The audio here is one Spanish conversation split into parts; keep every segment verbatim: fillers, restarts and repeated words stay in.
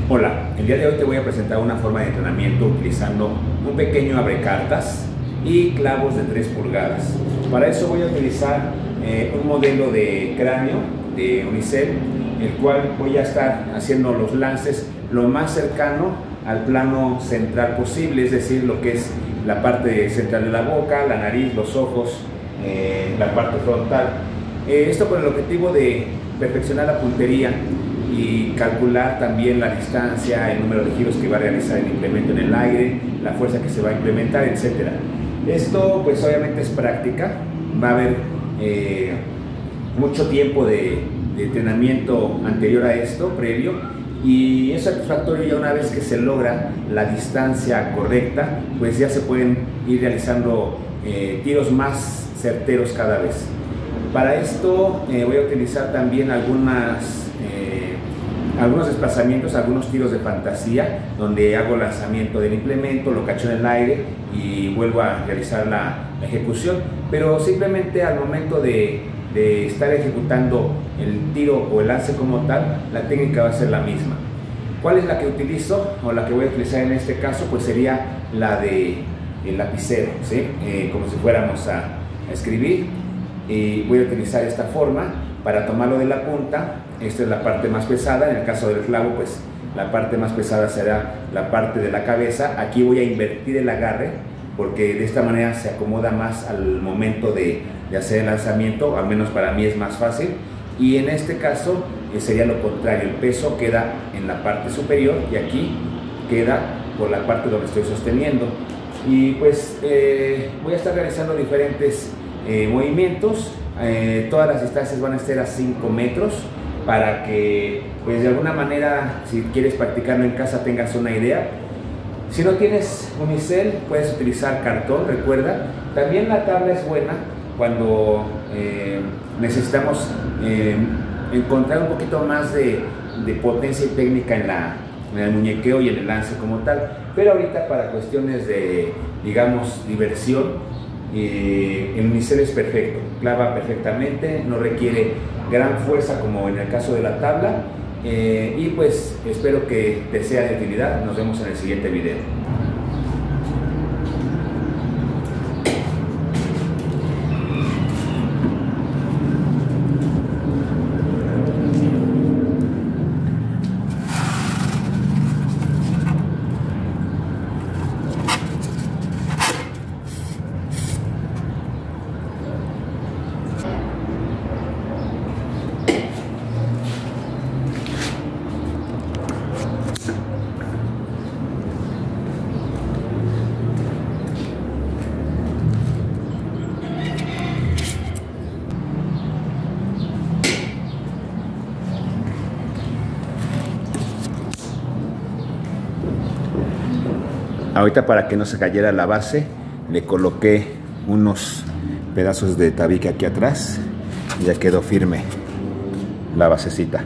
Hola, el día de hoy te voy a presentar una forma de entrenamiento utilizando un pequeño abrecartas y clavos de tres pulgadas. Para eso voy a utilizar eh, un modelo de cráneo de unicel, el cual voy a estar haciendo los lances lo más cercano al plano central posible, es decir, lo que es la parte central de la boca, la nariz, los ojos, eh, la parte frontal. Eh, esto con el objetivo de perfeccionar la puntería y calcular también la distancia, el número de giros que va a realizar el implemento en el aire, la fuerza que se va a implementar, etcétera. Esto pues obviamente es práctica, va a haber eh, mucho tiempo de, de entrenamiento anterior a esto, previo, y es satisfactorio ya una vez que se logra la distancia correcta, pues ya se pueden ir realizando eh, tiros más certeros cada vez. Para esto eh, voy a utilizar también algunas algunos desplazamientos, algunos tiros de fantasía, donde hago lanzamiento del implemento, lo cacho en el aire y vuelvo a realizar la ejecución, pero simplemente al momento de, de estar ejecutando el tiro o el lance como tal, la técnica va a ser la misma. ¿Cuál es la que utilizo o la que voy a utilizar en este caso? Pues sería la de el lapicero, ¿sí? Eh, como si fuéramos a, a escribir, y voy a utilizar esta forma para tomarlo de la punta. Esta es la parte más pesada, en el caso del clavo pues la parte más pesada será la parte de la cabeza. Aquí voy a invertir el agarre porque de esta manera se acomoda más al momento de, de hacer el lanzamiento, al menos para mí es más fácil, y en este caso eh, sería lo contrario, el peso queda en la parte superior y aquí queda por la parte donde estoy sosteniendo. Y pues eh, voy a estar realizando diferentes eh, movimientos, eh, todas las distancias van a estar a cinco metros, para que pues de alguna manera, si quieres practicarlo en casa, tengas una idea. Si no tienes unicel, puedes utilizar cartón, recuerda. También la tabla es buena cuando eh, necesitamos eh, encontrar un poquito más de, de potencia y técnica en, la, en el muñequeo y en el lance como tal, pero ahorita para cuestiones de, digamos, diversión, eh, el unicel es perfecto, clava perfectamente, no requiere gran fuerza como en el caso de la tabla, eh, y pues espero que te sea de utilidad. Nos vemos en el siguiente video. Ahorita, para que no se cayera la base, le coloqué unos pedazos de tabique aquí atrás y ya quedó firme la basecita.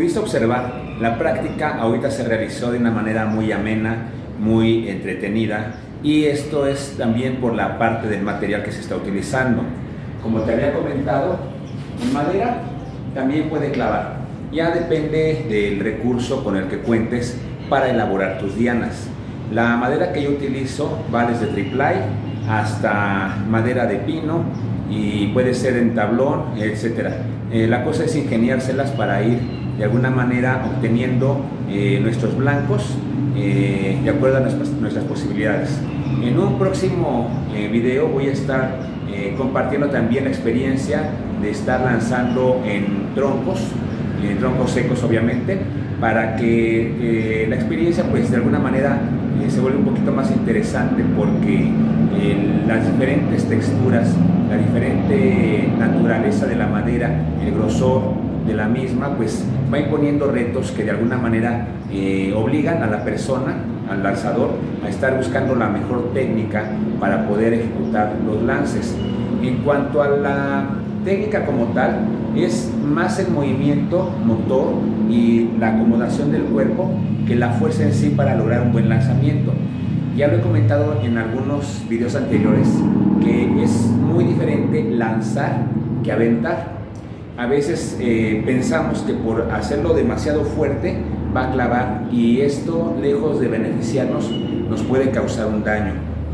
pudiste observar, la práctica ahorita se realizó de una manera muy amena, muy entretenida, y esto es también por la parte del material que se está utilizando. Como te había comentado, en madera también puede clavar. Ya depende del recurso con el que cuentes para elaborar tus dianas. La madera que yo utilizo va desde triplay hasta madera de pino y puede ser en tablón, etcétera. Eh, la cosa es ingeniárselas para ir de alguna manera obteniendo eh, nuestros blancos eh, de acuerdo a nuestras, nuestras posibilidades. En un próximo eh, video voy a estar eh, compartiendo también la experiencia de estar lanzando en troncos, en troncos secos obviamente, para que eh, la experiencia pues de alguna manera eh, se vuelva un poquito más interesante, porque eh, las diferentes texturas, la diferente naturaleza de la madera, el grosor de la misma, pues va imponiendo retos que de alguna manera eh, obligan a la persona, al lanzador, a estar buscando la mejor técnica para poder ejecutar los lances. En cuanto a la técnica como tal, es más el movimiento motor y la acomodación del cuerpo que la fuerza en sí para lograr un buen lanzamiento. Ya lo he comentado en algunos videos anteriores que es muy diferente lanzar que aventar. A veces eh, pensamos que por hacerlo demasiado fuerte va a clavar, y esto, lejos de beneficiarnos, nos puede causar un daño,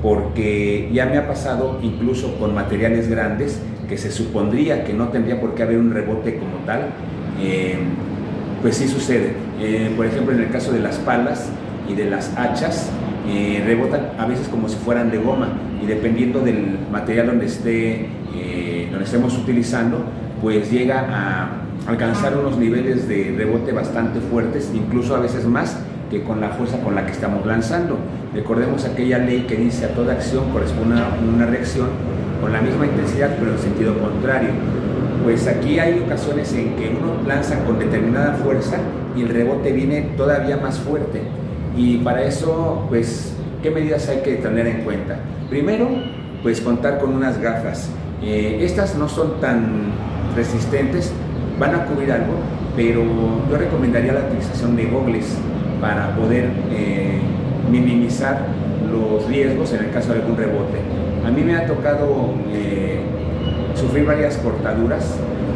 porque ya me ha pasado incluso con materiales grandes que se supondría que no tendría por qué haber un rebote como tal, eh, pues sí sucede. Eh, por ejemplo, en el caso de las palas y de las hachas, eh, rebotan a veces como si fueran de goma, y dependiendo del material donde esté, eh, donde estemos utilizando, pues llega a alcanzar unos niveles de rebote bastante fuertes, incluso a veces más que con la fuerza con la que estamos lanzando. Recordemos aquella ley que dice: a toda acción corresponde una reacción con la misma intensidad pero en sentido contrario. Pues aquí hay ocasiones en que uno lanza con determinada fuerza y el rebote viene todavía más fuerte, y para eso, pues, ¿qué medidas hay que tener en cuenta? Primero, pues contar con unas gafas. Eh, estas no son tan resistentes, van a cubrir algo, pero yo recomendaría la utilización de gogles para poder eh, minimizar los riesgos en el caso de algún rebote. A mí me ha tocado eh, sufrir varias cortaduras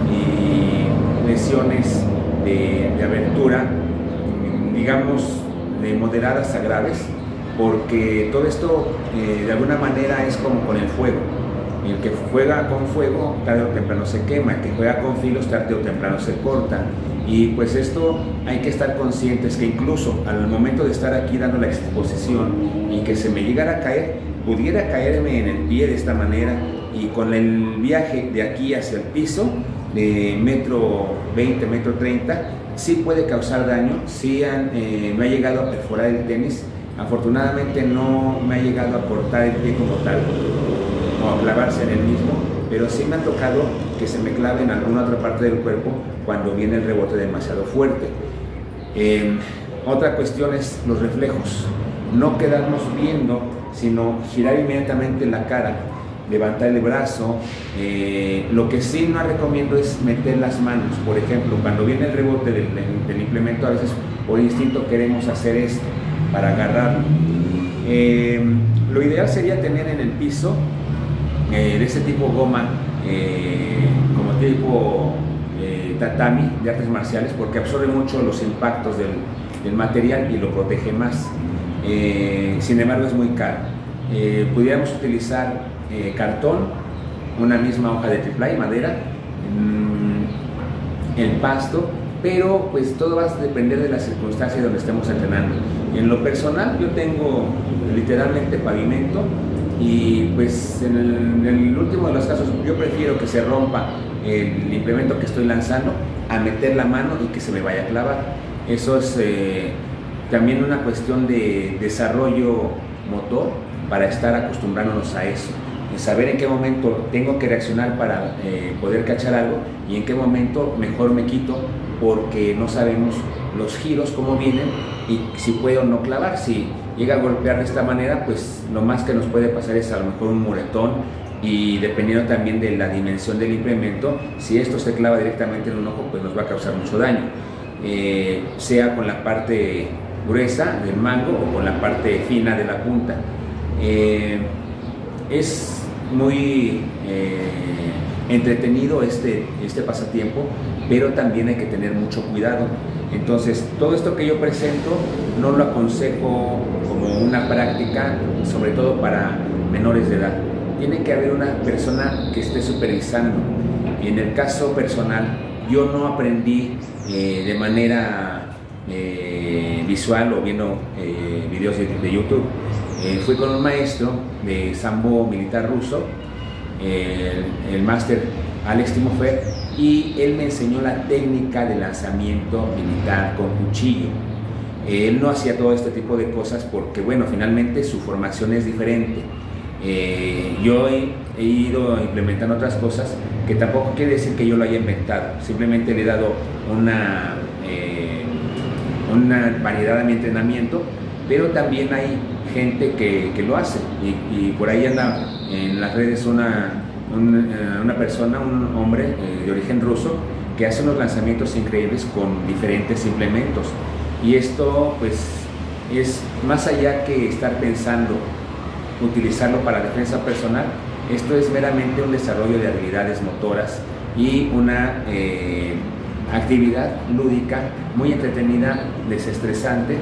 y lesiones de, de abertura, digamos, de moderadas a graves, porque todo esto eh, de alguna manera es como con el fuego. El que juega con fuego tarde o temprano se quema, el que juega con filos tarde o temprano se corta. Y pues esto hay que estar conscientes que incluso al momento de estar aquí dando la exposición y que se me llegara a caer, pudiera caerme en el pie de esta manera, y con el viaje de aquí hacia el piso de metro veinte, metro treinta, sí puede causar daño. Sí han, eh, me ha llegado a perforar el tenis. Afortunadamente no me ha llegado a cortar el pie como tal o a clavarse en el mismo, pero sí me ha tocado que se me clave en alguna otra parte del cuerpo cuando viene el rebote demasiado fuerte. Eh, otra cuestión es los reflejos. No quedarnos viendo, sino girar inmediatamente la cara, levantar el brazo. Eh, lo que sí no recomiendo es meter las manos. Por ejemplo, cuando viene el rebote del, del implemento, a veces por instinto queremos hacer esto para agarrarlo. Eh, lo ideal sería tener en el piso eh, de ese tipo goma, eh, como tipo eh, tatami de artes marciales, porque absorbe mucho los impactos del, del material y lo protege más. Eh, sin embargo, es muy caro. Eh, pudiéramos utilizar eh, cartón, una misma hoja de triplay, madera, mmm, el pasto, pero pues todo va a depender de las circunstancias donde estemos entrenando. En lo personal, yo tengo literalmente pavimento, y pues en el, en el último de los casos yo prefiero que se rompa el implemento que estoy lanzando a meter la mano y que se me vaya a clavar. Eso es eh, también una cuestión de desarrollo motor, para estar acostumbrándonos a eso, de saber en qué momento tengo que reaccionar para eh, poder cachar algo, y en qué momento mejor me quito, porque no sabemos los giros cómo vienen y si puedo o no clavar. Si llega a golpear de esta manera, pues lo más que nos puede pasar es a lo mejor un moretón, y dependiendo también de la dimensión del implemento, si esto se clava directamente en un ojo, pues nos va a causar mucho daño. eh, sea con la parte gruesa del mango o con la parte fina de la punta. Eh, es muy eh, entretenido este, este pasatiempo, pero también hay que tener mucho cuidado. Entonces, todo esto que yo presento no lo aconsejo como una práctica, sobre todo para menores de edad. Tiene que haber una persona que esté supervisando. Y en el caso personal, yo no aprendí eh, de manera eh, visual o viendo eh, videos de, de YouTube. Eh, fui con un maestro de sambo militar ruso, eh, el, el máster Alex Timofeev, y él me enseñó la técnica de lanzamiento militar con cuchillo. Eh, él no hacía todo este tipo de cosas porque, bueno, finalmente su formación es diferente. Eh, yo he, he ido implementando otras cosas que tampoco quiere decir que yo lo haya inventado, simplemente le he dado una, eh, una variedad a mi entrenamiento, pero también hay gente que, que lo hace, y, y por ahí anda en las redes una, una, una persona, un hombre eh, de origen ruso, que hace unos lanzamientos increíbles con diferentes implementos, y esto pues es más allá que estar pensando utilizarlo para defensa personal. Esto es meramente un desarrollo de habilidades motoras y una eh, actividad lúdica muy entretenida, desestresante,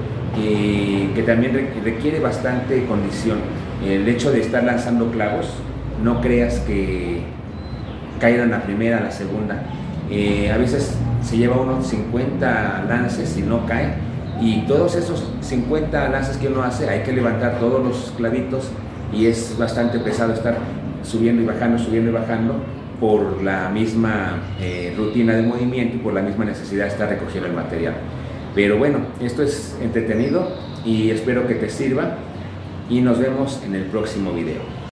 y que también requiere bastante condición. El hecho de estar lanzando clavos, no creas que caigan a la primera, a la segunda. Eh, a veces se lleva unos cincuenta lances y no cae, y todos esos cincuenta lances que uno hace hay que levantar todos los clavitos, y es bastante pesado estar subiendo y bajando, subiendo y bajando por la misma eh, rutina de movimiento y por la misma necesidad de estar recogiendo el material. Pero bueno, esto es entretenido y espero que te sirva, y nos vemos en el próximo video.